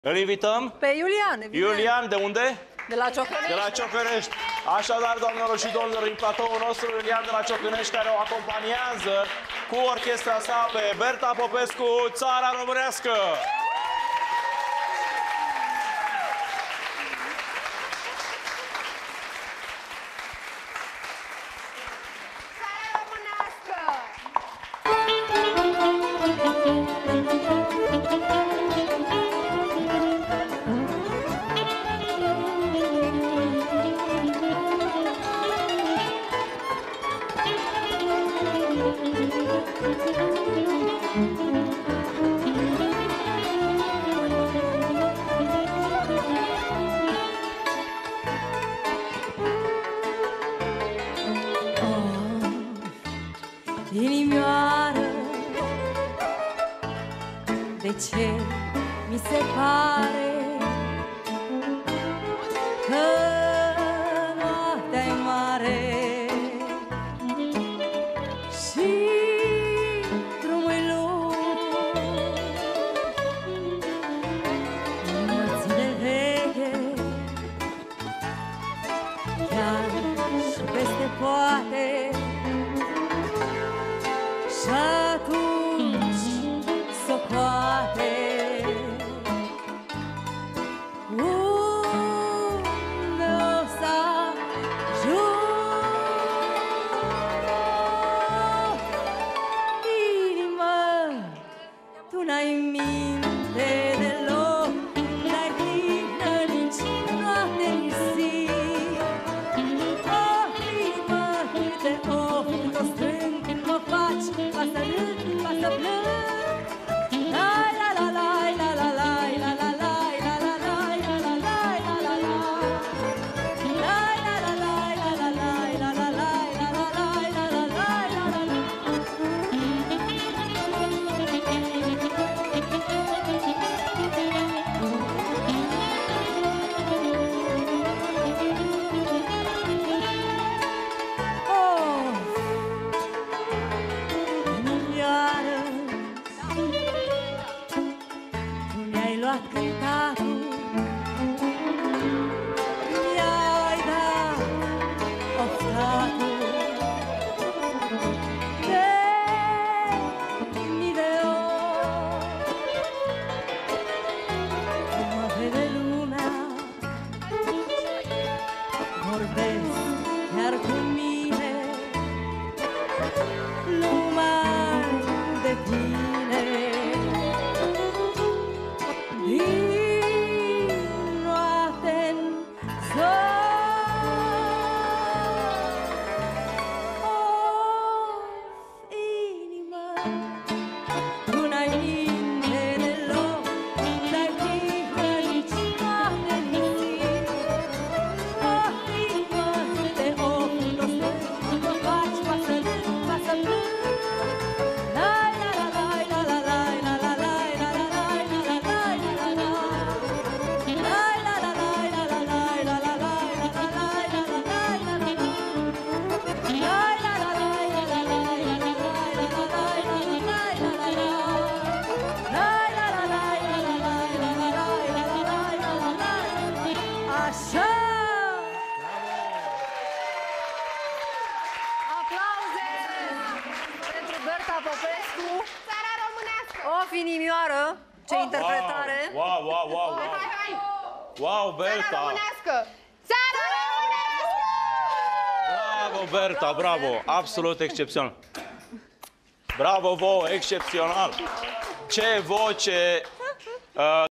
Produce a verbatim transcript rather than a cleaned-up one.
Îl invităm? Pe Iulian, evident. Iulian, de unde? De la Ciocănești. De la Ciocănești. Așadar, doamnelor și domnilor, în platoul nostru, Iulian de la Ciocănești, care o acompaniază cu orchestra sa pe Berta Popescu, Țara Românească. Inimioară, de ce mi se pare că noaptea-i mare și drumul lung, nățile veche, chiar și peste poate. Și atunci s-o poate unde o să ajung. Inimă, tu n-ai minte deloc, n-ai dignă nici noapte, nici zi. Oh, inimă, câte ochi cât o strâng, mă faci ca să râd, ca să plâng. La la la la la la la la la la la la la la la la la la. La la la la la la la la la la la la la la la la. Oh, inimioară, tu mi-ai luat cântatul, mi-ai dat oftatul de mii de ori. Cum mă vede lumea, vorbesc chiar cu mine numai de tine. Din noapte-n zor, of, inimă, tu n-ai minte deloc, n-ai dignă nici noapte, nici zi. Of, inimă, câte ochi cât o strâng, mă faci ca să râd, ca să plâng. La la la la la la la la la la la la la la la la. La la la la la la la la la la la la la la. La la la la la la la la la la la la la. La la la la la la la la la la la la. Așa! Aplauze pentru Berta Popescu. Țara Românească! Of, inimioară, ce interpretare! Wow, wow, wow, wow. Hai, hai! Wow, Țara Berta! Românească! Țara Românească! Bravo, Berta, bravo! Absolut excepțional! Bravo vouă, excepțional! Ce voce! Uh,